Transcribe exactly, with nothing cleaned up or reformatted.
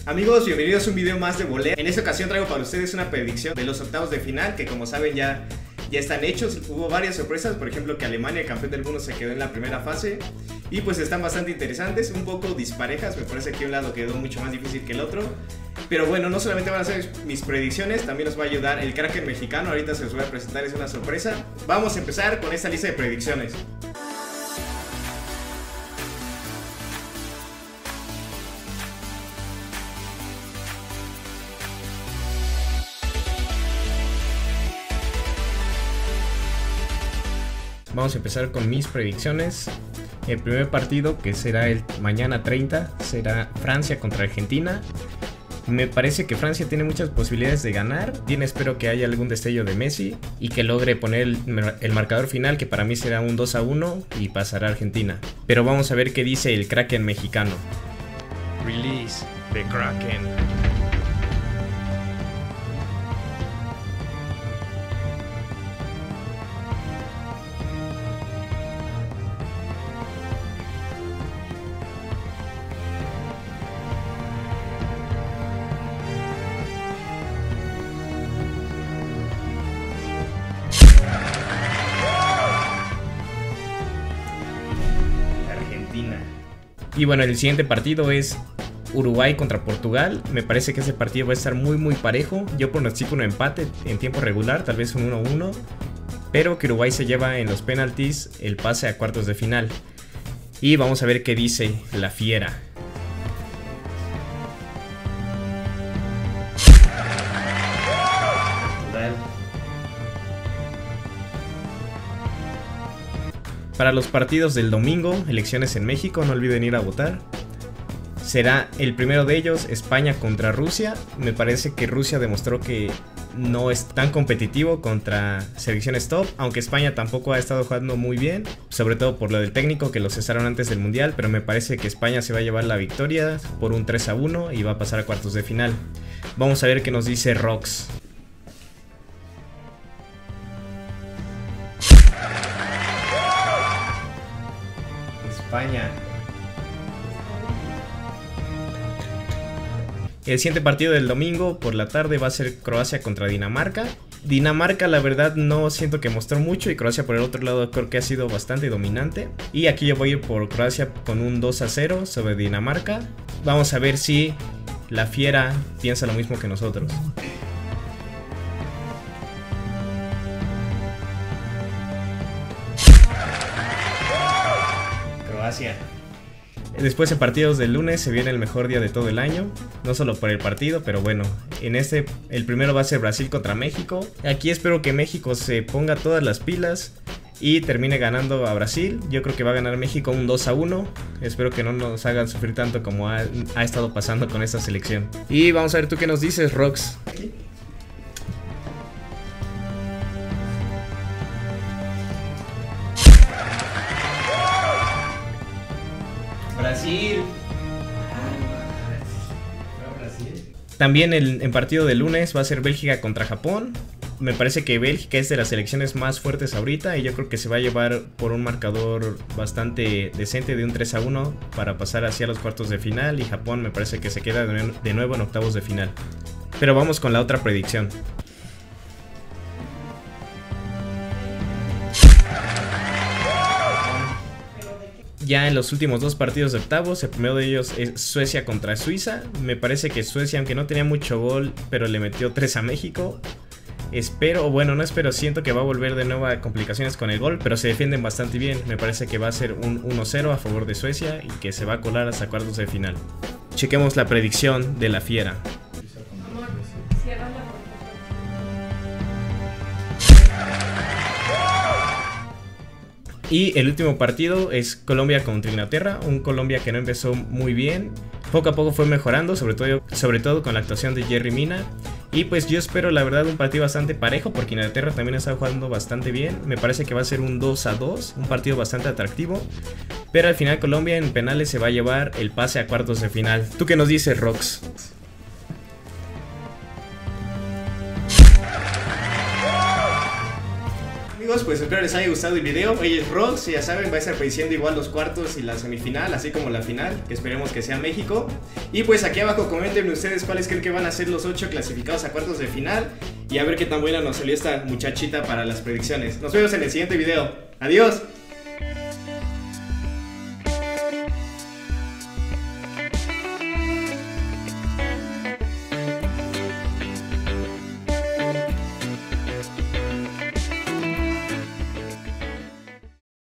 Amigos, bienvenidos a un video más de Volea. En esta ocasión traigo para ustedes una predicción de los octavos de final que, como saben, ya, ya están hechos. Hubo varias sorpresas, por ejemplo que Alemania, el campeón del mundo, se quedó en la primera fase. Y pues están bastante interesantes, un poco disparejas. Me parece que un lado quedó mucho más difícil que el otro. Pero bueno, no solamente van a ser mis predicciones, también nos va a ayudar el Kraken mexicano. Ahorita se los voy a presentar, es una sorpresa. Vamos a empezar con esta lista de predicciones. Vamos a empezar con mis predicciones. El primer partido, que será el mañana treinta, será Francia contra Argentina. Me parece que Francia tiene muchas posibilidades de ganar. Bien, espero que haya algún destello de Messi y que logre poner el, el marcador final, que para mí será un dos a uno y pasará a Argentina. Pero vamos a ver qué dice el Kraken mexicano. Release the Kraken. Y bueno, el siguiente partido es Uruguay contra Portugal. Me parece que ese partido va a estar muy muy parejo. Yo pronostico un empate en tiempo regular, tal vez un uno a uno, pero que Uruguay se lleva en los penaltis el pase a cuartos de final. Y vamos a ver qué dice la fiera. Para los partidos del domingo, elecciones en México, no olviden ir a votar. Será el primero de ellos, España contra Rusia. Me parece que Rusia demostró que no es tan competitivo contra selecciones top, aunque España tampoco ha estado jugando muy bien, sobre todo por lo del técnico, que lo cesaron antes del mundial. Pero me parece que España se va a llevar la victoria por un tres a uno y va a pasar a cuartos de final. Vamos a ver qué nos dice Rox. España. El siguiente partido del domingo por la tarde va a ser Croacia contra Dinamarca. Dinamarca, la verdad, no siento que mostró mucho, y Croacia por el otro lado creo que ha sido bastante dominante. Y aquí yo voy a ir por Croacia con un dos a cero sobre Dinamarca. Vamos a ver si la fiera piensa lo mismo que nosotros. Croacia. Después de partidos del lunes se viene el mejor día de todo el año, no solo por el partido, pero bueno, en este el primero va a ser Brasil contra México. Aquí espero que México se ponga todas las pilas y termine ganando a Brasil. Yo creo que va a ganar México un dos a uno. Espero que no nos hagan sufrir tanto como ha, ha estado pasando con esta selección. Y vamos a ver tú qué nos dices, Rox. Brasil. También el, en partido de lunes va a ser Bélgica contra Japón. Me parece que Bélgica es de las selecciones más fuertes ahorita, y yo creo que se va a llevar por un marcador bastante decente de un tres a uno para pasar hacia los cuartos de final, y Japón me parece que se queda de, de nuevo en octavos de final. Pero vamos con la otra predicción. Ya en los últimos dos partidos de octavos, el primero de ellos es Suecia contra Suiza. Me parece que Suecia, aunque no tenía mucho gol, pero le metió tres a México. Espero, bueno, no espero, siento que va a volver de nuevo a complicaciones con el gol, pero se defienden bastante bien. Me parece que va a ser un uno cero a favor de Suecia y que se va a colar hasta cuartos de final. Chequemos la predicción de la fiera. Y el último partido es Colombia contra Inglaterra, un Colombia que no empezó muy bien. Poco a poco fue mejorando, sobre todo, sobre todo con la actuación de Yerry Mina. Y pues yo espero la verdad un partido bastante parejo, porque Inglaterra también está jugando bastante bien. Me parece que va a ser un dos a dos, un partido bastante atractivo. Pero al final Colombia en penales se va a llevar el pase a cuartos de final. ¿Tú qué nos dices, Rox? chicos, pues espero les haya gustado el video. Ella es Rox, ya saben, va a estar prediciendo igual los cuartos y la semifinal, así como la final, que esperemos que sea México. Y pues aquí abajo coméntenme ustedes cuáles creen que van a ser los ocho clasificados a cuartos de final. Y a ver qué tan buena nos salió esta muchachita para las predicciones. Nos vemos en el siguiente video. Adiós.